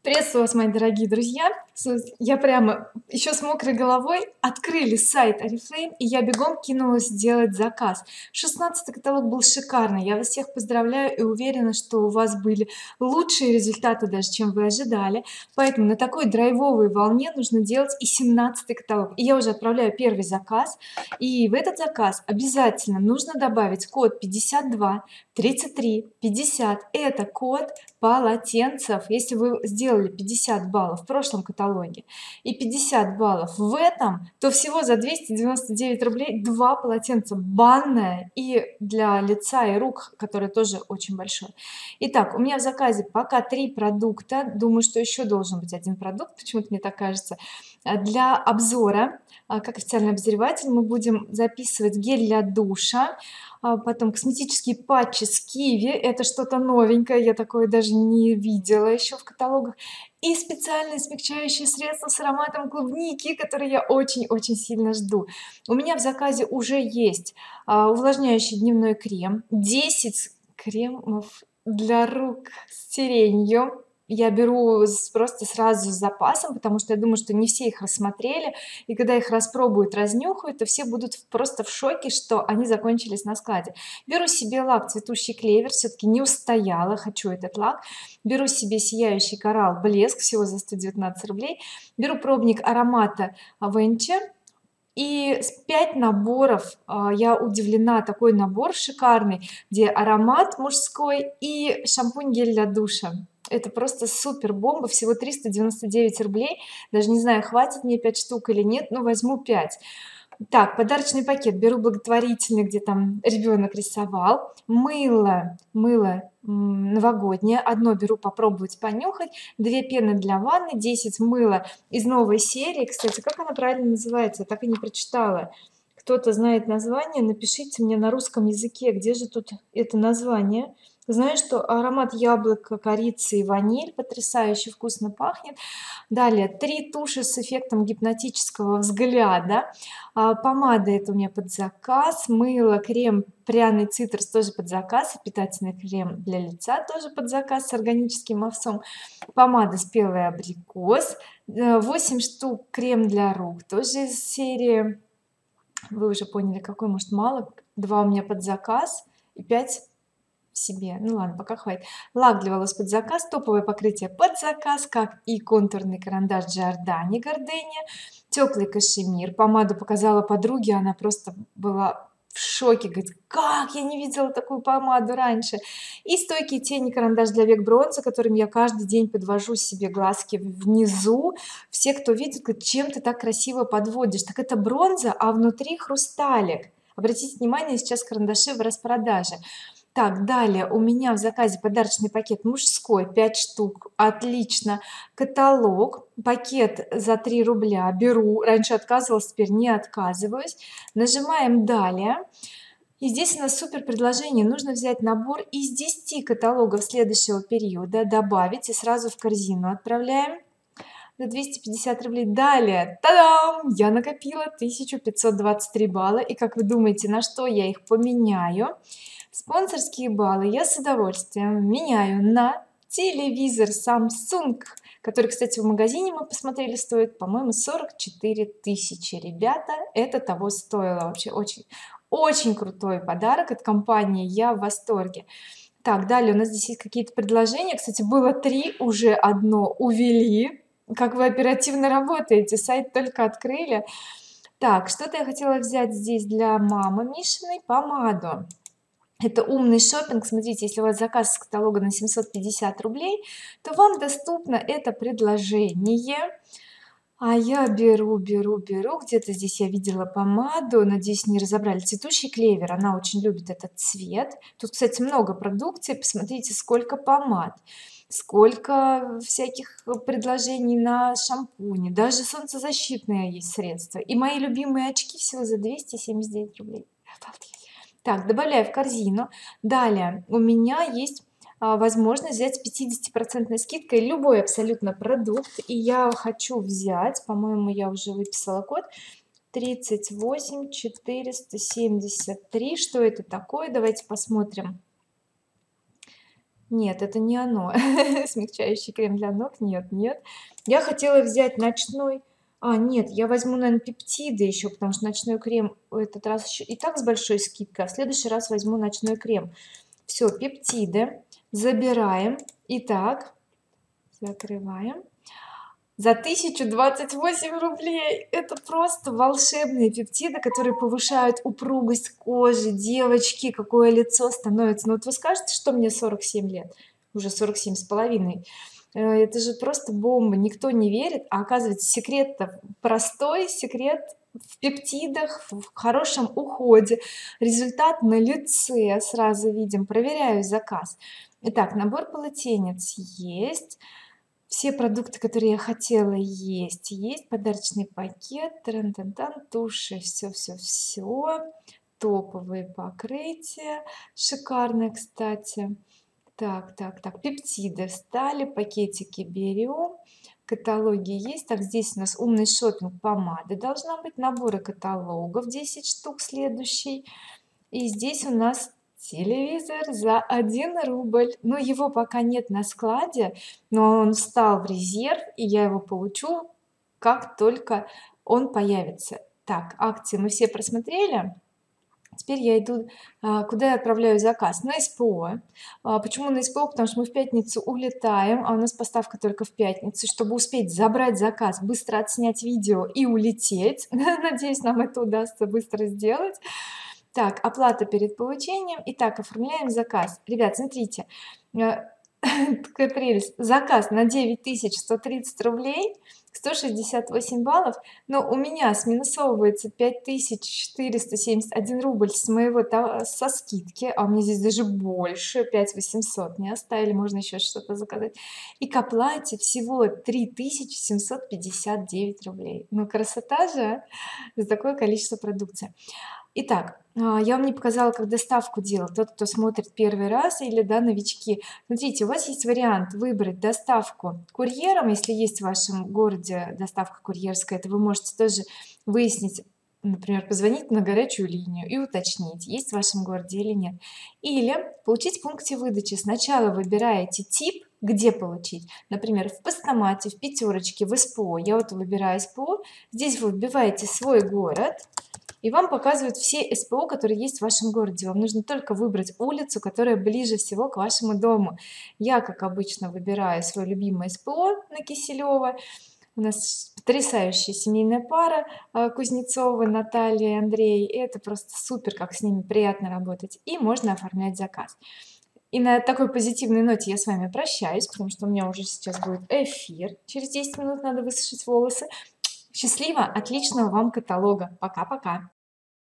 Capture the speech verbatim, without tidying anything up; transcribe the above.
Приветствую вас, мои дорогие друзья. Я прямо еще с мокрой головой открыли сайт oriflame, и я бегом кинулась делать заказ. шестнадцатый каталог был шикарный, я вас всех поздравляю и уверена, что у вас были лучшие результаты даже, чем вы ожидали. Поэтому на такой драйвовой волне нужно делать и семнадцатый каталог. И я уже отправляю первый заказ, и в этот заказ обязательно нужно добавить код пятьдесят два тридцать три пятьдесят. Это код полотенцев. Если вы сделали пятьдесят баллов в прошлом каталоге и пятьдесят баллов в этом, то всего за двести девяносто девять рублей два полотенца: банное и для лица и рук, которое тоже очень большое. Итак, у меня в заказе пока три продукта, думаю, что еще должен быть один продукт, почему-то мне так кажется. Для обзора, как официальный обозреватель, мы будем записывать гель для душа, потом косметические патчи с киви, это что-то новенькое, я такое даже не видела еще в каталогах, и специальные смягчающие средства с ароматом клубники, которые я очень-очень сильно жду. У меня в заказе уже есть увлажняющий дневной крем, десять кремов для рук с сиренью. Я беру просто сразу с запасом, потому что я думаю, что не все их рассмотрели, и когда их распробуют, разнюхают, то все будут просто в шоке, что они закончились на складе. Беру себе лак цветущий клевер, все-таки не устояла, хочу этот лак. Беру себе сияющий коралл блеск, всего за сто девятнадцать рублей. Беру пробник аромата Венчи. И пять наборов. Я удивлена, такой набор шикарный, где аромат мужской и шампунь гель для душа. Это просто супер бомба, всего триста девяносто девять рублей, даже не знаю, хватит мне пять штук или нет, но возьму пять. Так, подарочный пакет беру благотворительный, где там ребенок рисовал. Мыло мыло новогоднее, одно беру попробовать понюхать, две пены для ванны, десять мыла из новой серии. Кстати, как она правильно называется, я так и не прочитала. Кто-то знает название, напишите мне на русском языке, где же тут это название. Знаю, что аромат яблока, корицы и ваниль, потрясающе вкусно пахнет. Далее три туши с эффектом гипнотического взгляда. А, помада это у меня под заказ, мыло, крем пряный цитрус тоже под заказ, и питательный крем для лица тоже под заказ с органическим овсом. Помада спелый абрикос, восемь штук крем для рук тоже из серии, вы уже поняли какой, может мало, два у меня под заказ и пять себе. Ну ладно, пока хватит. Лак для волос под заказ, топовое покрытие под заказ, как и контурный карандаш Giordani Gardenia, теплый кашемир. Помаду показала подруге, она просто была в шоке, говорит, как я не видела такую помаду раньше. И стойкий тени карандаш для век бронза, которым я каждый день подвожу себе глазки внизу. Все, кто видит, говорят, чем ты так красиво подводишь? Так это бронза, а внутри хрусталик. Обратите внимание, сейчас карандаши в распродаже. Так, далее у меня в заказе подарочный пакет мужской, пять штук, отлично. Каталог, пакет за три рубля беру, раньше отказывалась, теперь не отказываюсь. Нажимаем далее, и здесь у нас супер предложение, нужно взять набор из десяти каталогов следующего периода, добавить и сразу в корзину отправляем на двести пятьдесят рублей. Далее, та-дам, я накопила тысячу пятьсот двадцать три балла, и как вы думаете, на что я их поменяю? Спонсорские баллы я с удовольствием меняю на телевизор Samsung, который, кстати, в магазине мы посмотрели, стоит, по-моему, сорок четыре тысячи. Ребята, это того стоило. Вообще очень очень крутой подарок от компании, я в восторге. Так, далее у нас здесь есть какие-то предложения, кстати, было три, уже одно увели. Как вы оперативно работаете, сайт только открыли. Так, что-то я хотела взять здесь для мамы Мишиной, помаду. Это умный шопинг. Смотрите, если у вас заказ с каталога на семьсот пятьдесят рублей, то вам доступно это предложение. А я беру беру беру где-то здесь я видела помаду, надеюсь, не разобрали, цветущий клевер, она очень любит этот цвет. Тут, кстати, много продукции, посмотрите, сколько помад, сколько всяких предложений на шампуни, даже солнцезащитные есть средства, и мои любимые очки всего за двести семьдесят девять рублей. Так, добавляю в корзину. Далее у меня есть а, возможность взять с пятидесяти процентной скидкой любой абсолютно продукт, и я хочу взять, по-моему, я уже выписала код тридцать восемь четыреста семьдесят три. Что это такое? Давайте посмотрим. Нет, это не оно. Смягчающий крем для ног, нет, нет. Я хотела взять ночной, а нет, я возьму, наверное, пептиды еще, потому что ночной крем в этот раз еще и так с большой скидкой, а в следующий раз возьму ночной крем. Все, пептиды забираем. Итак, закрываем. За тысячу двадцать восемь рублей. Это просто волшебные пептиды, которые повышают упругость кожи. Девочки, какое лицо становится. Ну вот вы скажете, что мне сорок семь лет, уже сорок семь с половиной. Э, это же просто бомба, никто не верит, а оказывается секрет-то простой, секрет в пептидах, в хорошем уходе. Результат на лице сразу видим. Проверяю заказ. Итак, набор полотенец есть, все продукты, которые я хотела, есть есть подарочный пакет, тран-тан-тан, туши, все все все топовые покрытия шикарные, кстати. Так так так, пептиды встали, пакетики берем, каталоги есть. Так, здесь у нас умный шопинг, помады должна быть, наборы каталогов десять штук следующий. И здесь у нас телевизор за один рубль, но его пока нет на складе, но он встал в резерв, и я его получу, как только он появится. Так, акции мы все просмотрели. Теперь я иду, а, куда я отправляю заказ? На СПО. А, почему на СПО? Потому что мы в пятницу улетаем, а у нас поставка только в пятницу. Чтобы успеть забрать заказ, быстро отснять видео и улететь, надеюсь, нам это удастся быстро сделать. Так, оплата перед получением. Итак, оформляем заказ. Ребят, смотрите, э, такая прелесть. Заказ на девять тысяч сто тридцать рублей, сто шестьдесят восемь баллов, но у меня сминусовывается пять тысяч четыреста семьдесят один рубль с моего товара, со скидки, а у меня здесь даже больше, пять тысяч восемьсот не оставили, можно еще что-то заказать, и к оплате всего три тысячи семьсот пятьдесят девять рублей. Ну красота же, а? За такое количество продукции. Итак, а, я вам не показала, как доставку делать. Тот, кто смотрит первый раз, или да, новички, смотрите, у вас есть вариант выбрать доставку курьером, если есть в вашем городе доставка курьерская, это вы можете тоже выяснить, например, позвонить на горячую линию и уточнить, есть в вашем городе или нет, или получить в пункте выдачи. Сначала выбираете тип, где получить, например, в постамате, в пятерочке, в СПО. Я вот выбираю СПО, здесь вы вбиваете свой город, и вам показывают все СПО, которые есть в вашем городе. Вам нужно только выбрать улицу, которая ближе всего к вашему дому. Я, как обычно, выбираю свой любимый СПО на Киселева. У нас потрясающая семейная пара, а, Кузнецовы Наталья и Андрей. И это просто супер, как с ними приятно работать. И можно оформлять заказ. И на такой позитивной ноте я с вами прощаюсь, потому что у меня уже сейчас будет эфир. Через десять минут надо высушить волосы. Счастливо, отличного вам каталога. Пока-пока.